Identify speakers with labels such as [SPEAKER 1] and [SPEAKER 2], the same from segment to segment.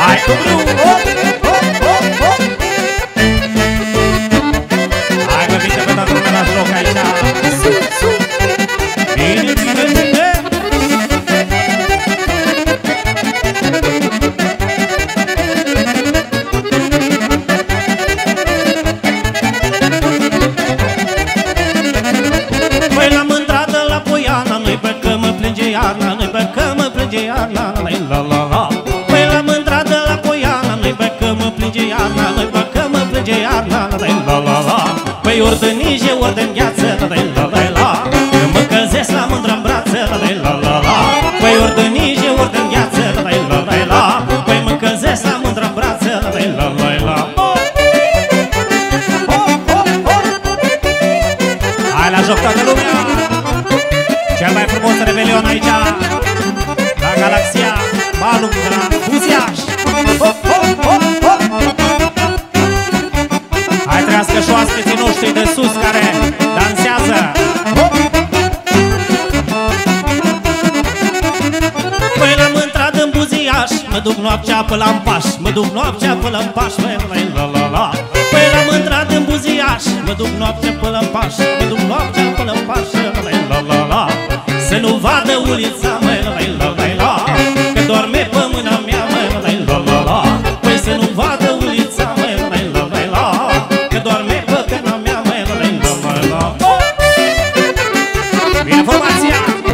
[SPEAKER 1] Hai cu brâu, hop, hop, hop, hop. Hai mă, vite pe toată lumea la joc aici. Bine, bine, bine. Păi la Mândra de la Poiana, noi băcă mă plânge iarna, noi băcă mă plânge iarna, la la la. Păi la Mândra de la Poiana, noi băcă mă plânge iarna, noi băcă mă plânge iarna, la la la. Păi ori de niște, ori de îngheață, la la la. Eu mă căzesc la Mândra-n brațe, la la la. Păi ori de niște, ori de îngheață, la la la. Păi mă căzesc la Mândra-n brațe, la la la. Hai la joc toată lumea! Cel mai frumos revelion aici, la Galaxia Balum, de la Buziaș. Hop, hop, hop, hop. Hai trească și oaspeții noștri de sus care dansează. Hop. Păi la Mândra din Buziaș, mă duc noaptea pe la Paș, mă duc noaptea pe la Paș, la la la. Păi la Mândra din Buziaș, mă duc noaptea pe la Paș, mă duc noaptea pe la Paș, la la la. Să nu vadă ulița, la la la. Că doarme pe mâna mea, la la la. Păi să nu vadă ulița, la la la. Că doarme pe cana mea, la la la. Bine formația!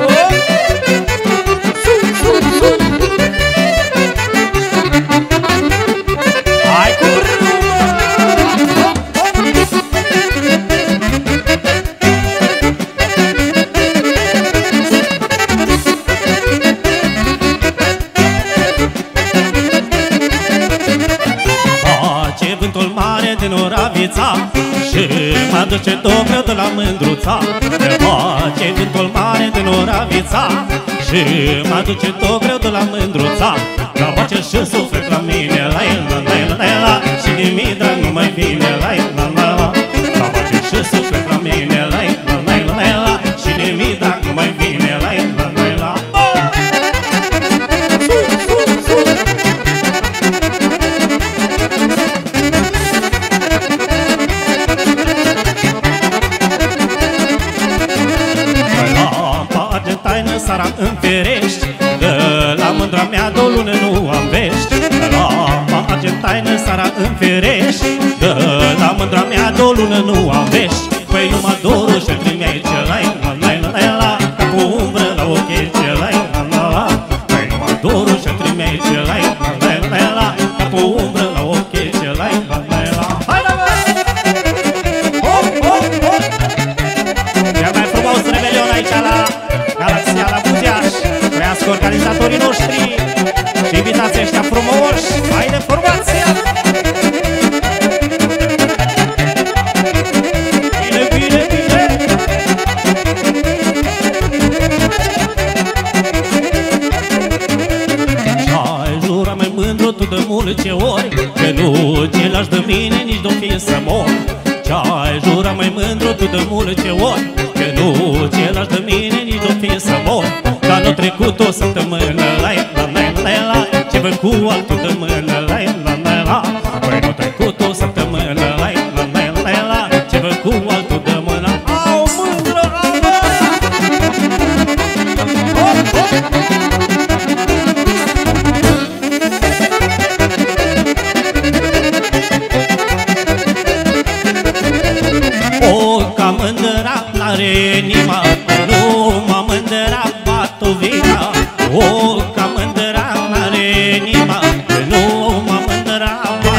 [SPEAKER 1] Hai cu vântul mare din Oravița și mă duce Dobreu de la Mândruța. Face vântul mare din Oravița și mă duce Dobreu de la Mândruța. Ca face și suflet la mine, la la și nimic drag nu mai vine, la. Ca face și suflet la mine, la și nimic drag nu mai vine, la. Sara îmi ferești, că la Mândra mea de o lună nu am vești. La argentaină Sara îmi ferești, că la Mândra mea de o lună nu am vești. Păi numai dorul și-l trimește, la ca cu umbră la ochii ce, la. Păi numai dorul și-l trimește, la ca cu umbră la ochii ce, la. Hai la mă! Hop, hop, hop! Cel mai frumos revelion aici la Galaxia la Buziaș. Trească organizatorii noștri și invitații ăștia frumoși. Hai de formația! Bine, bine, bine! Și-ai jura mai mândru tu de multe ori, că nu ți lași de mine nici de-o fi să mor. Ce-ai jura mai mândru tu de multe ori, că nu ți lași de mine nici de-o fi să mor. Că anul trecut o săptămână, la ce vă cu altul de mână, la. Păi nu trecut o săptămână, la ce vă cu altul de mână. Au mândră, o, ca mândra n-are inima, nu m-a mândrat Batovina. O, ca mândra n-are inima, nu m-a mândrat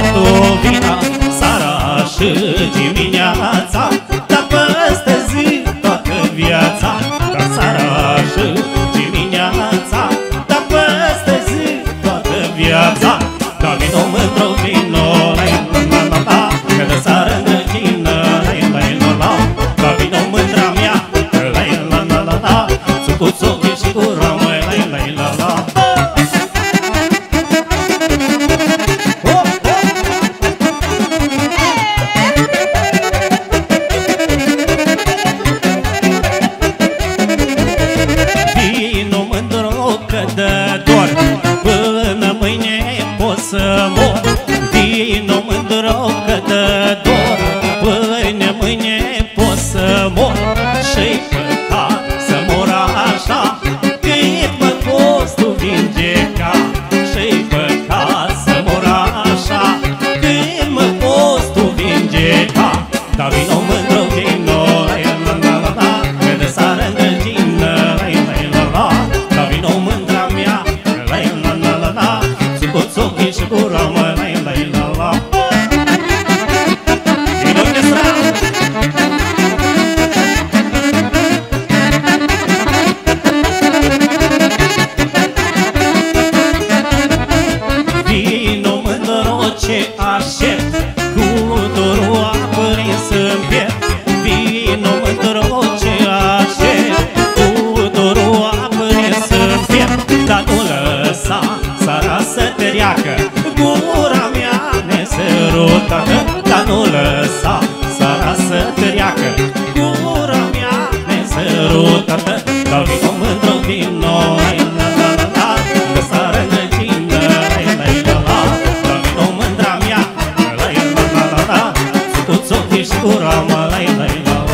[SPEAKER 1] să treacă. Gura mea nesărutată, dar nu lăsa sara să treacă. Gura mea nesărutată, dar vino mândru, vino, la la la la, că sară năcină, la la la, dar vino mândra mea, la la la la, scuți ochii și gura mă, la la la la.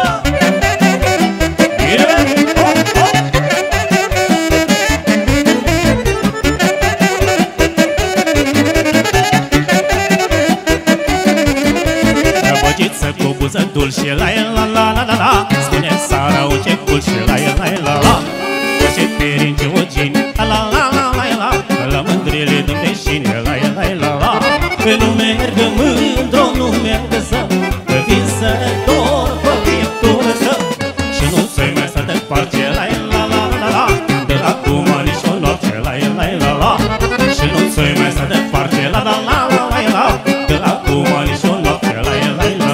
[SPEAKER 1] Cu buză dulce, la la la la la la, spune Sara un ce culce, la la la la, cu ce perince ogini, la la la la la, la mândrile de veșine, la la la la, că nu merg mândru, nu merg să vin să dor pe pieptul său și nu se mai să departe, la la la la la, de acum nici o noapte, la la la la, și nu se mai să departe, la la la la la, de acum nici o noapte, la la la la.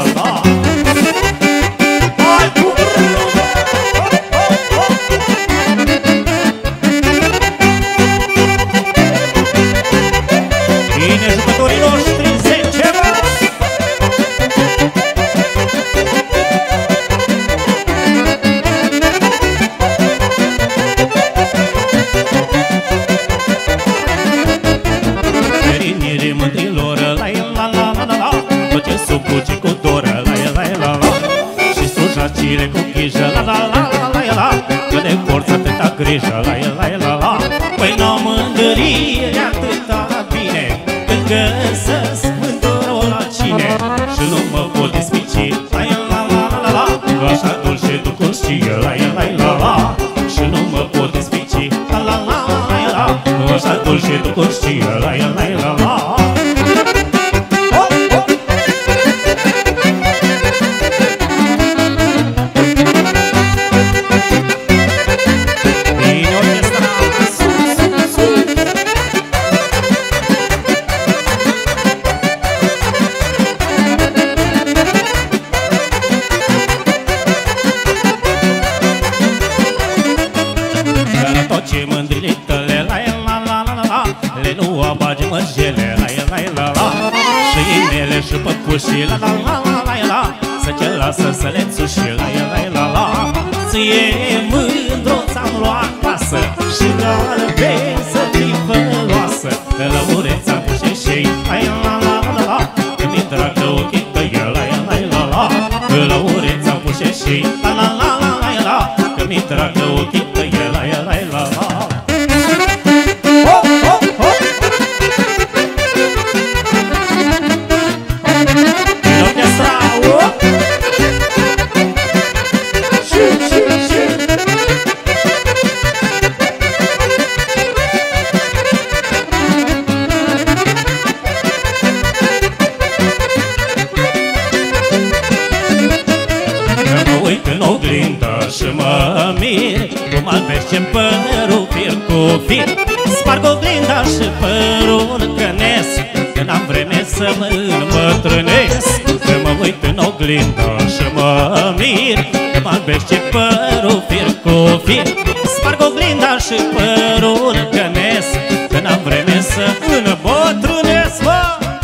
[SPEAKER 1] Cu grijă, la la la la la la, că de forță atâta grijă, la la la la. Păi n-am mândrie atâta bine, când găsesc mândărul la cine și nu mă pot despici, la la la la la, că așa dulce tu conștie, la la la la, și nu mă pot despici, la la la la la, că așa dulce tu conștie, la la la la. Și păpușii, la la la la la la, să ce lasă să le țuși, la la la la. Ție mândru ți-am luat pasă și galbe să fii făloasă, de la ureți am pus șei, la la la la la, că mi-e dragă ochii tăi, la la la la, de la ureți am pus șei, la la la la la, că mi-e dragă ochii tăi, la la la la. Cum albește părul fir cu fir, sparg oglinda și părul cănesc, că n-am vreme să mă îmbătrânesc. Că mă uit în oglindă și mă mir, cum albește părul fir cu fir, sparg oglinda și părul cănesc, că n-am vreme să îmbătrânesc, mă!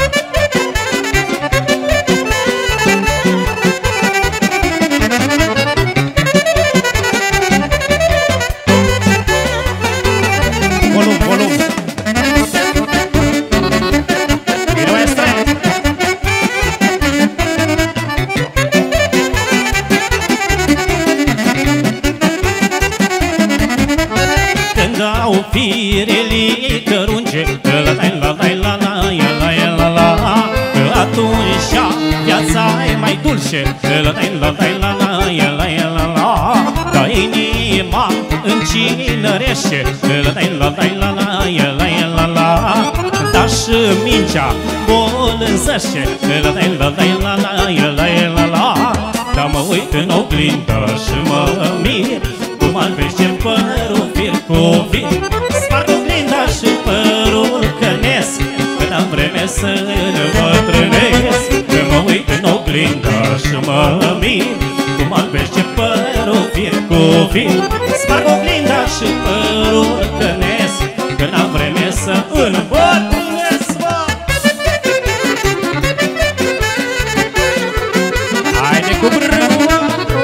[SPEAKER 1] Firele cărunge, la la la la la la la la, că atunci viața e mai dulce, la la la la la la la, ca inima încinărește, la la la la la la, dar și mingea bolânzăște, la la la la la, dar mă uit în oglindă și mă mir, cum albește părul fir cu fir, sparg oglinda și părul cănesc, că n-am vreme să îmbătrânesc. Că mă uit în oglindă și mă mir, cum albește părul fir cu fir, sparg oglinda și părul cănesc, că n-am vreme să să îmbătrânesc, mă! Haide cu brâul, mă!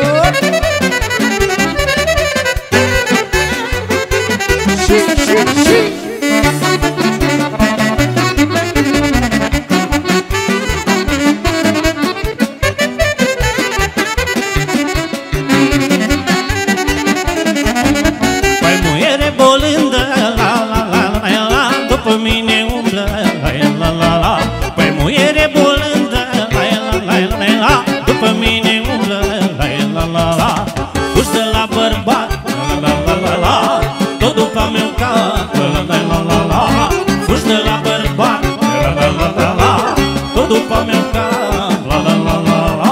[SPEAKER 1] Păi muiere bolândă, la la la la la, după mine umblă, la la la la. Păi muiere bolândă, la la la la la, după mine umblă, la la la la. Fugi de la bărbat, la la la la, tot după meu cap, la la la la la. Fugi de la bărbat, la la la la la, tot după meu cap, la la la la la.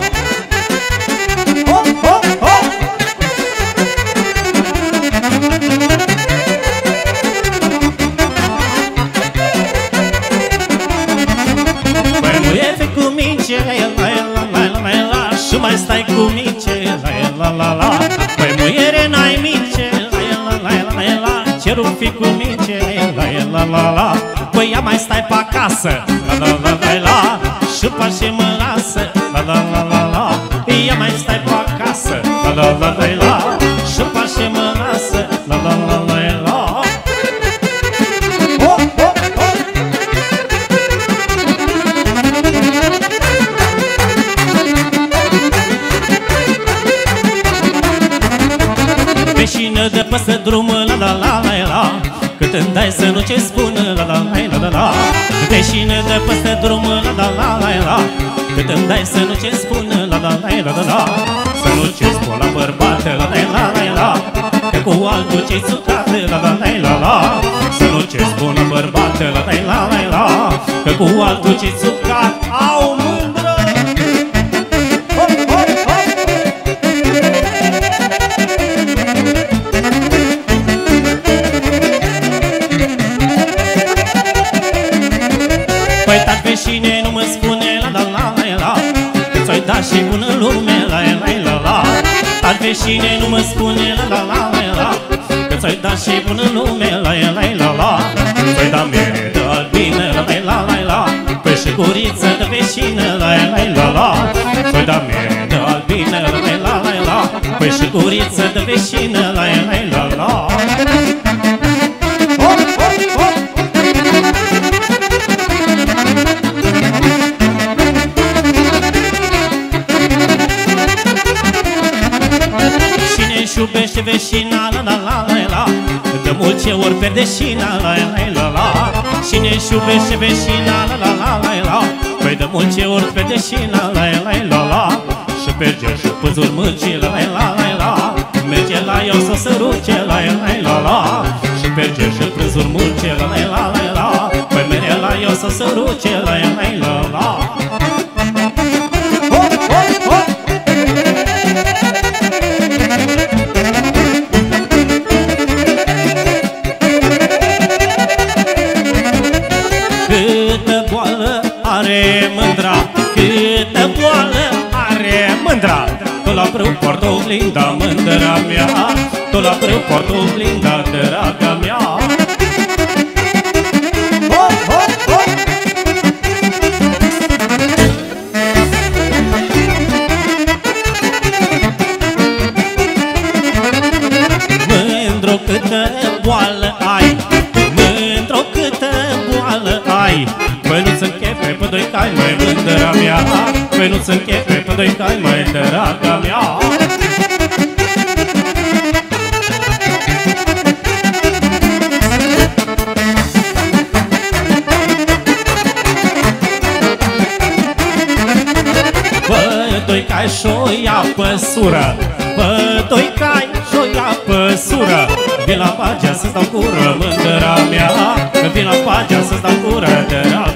[SPEAKER 1] Hop, hop, hop! Păi nu e fi cu mince, la la la la la, și mai stai cu mince, la la la la. Păi muiere n-ai mince, la la la la la, cerul fi cu mince, la la la la. Păi ia mai stai pe acasă, la la la la la, și pașe mă lasă, la la la la la. Ia mai stai pe acasă, la la la la la, și pașe mă lasă, la la la la la. Hop, hop, hop! Veșină de păsă drumul, la la la la la, cât îmi dai să nu ce spună, la la la la la. Veșină de păsă drumul, la la la la la, cât îmi dai să nu ce spună, la la la la la. Să nu ce spun la bărbate, la la la la la, că cu altul ce-i țucat, la la la la la. Să nu ce spun la bărbate, la la la la la, că cu altul ce-i țucat, au mândră. Hop, hop, hop! Păi taci veșine, nu mă spune, la la la la la, că ți-o-i dat și bună lume, la la la la. Taci veșine, nu mă spune, la la la la la, că ți-o-i dat și bună lume, la la la la. Ți-o-i dat miere de albine, la la la la, păi și guriță de veșină, la la la la. Ți-o-i dat miere de albine, la la la la, păi și guriță de veșină, la la la la. Hop, hop, hop! Cine-și iubește veșina, la la la la la, de multe ori pierde șina, la la la la. Cine-și iubește veșina, la la la la la, păi de multe ori pierde șina, la la la la. Și merge și păzuri mâncii, la la la la, merge la eu să se ruce, la la la la. Și merge și păzuri mâncii, la la la la, păi merge la eu să se ruce, la la la la. Hop, hop, hop! Câtă boală are mândra, câtă boală are mândra. Tot la brâu poartă oglinda, mândra mea, tot la brâu poartă oglinda, draga mea. Hop, hop, hop! Mândru câtă boală ai, mândru câtă boală ai, păi nu-ți închepe pe doi cai, măi, mândra mea, păi nu-ți închepe pe doi cai, măi, draga mea. Păi doi cai și-o ia păsură, păi doi cai și-o ia păsură. Vin la pagea să-ți dau cură, mândra mea, vin la pagea să-ți dau cură, draga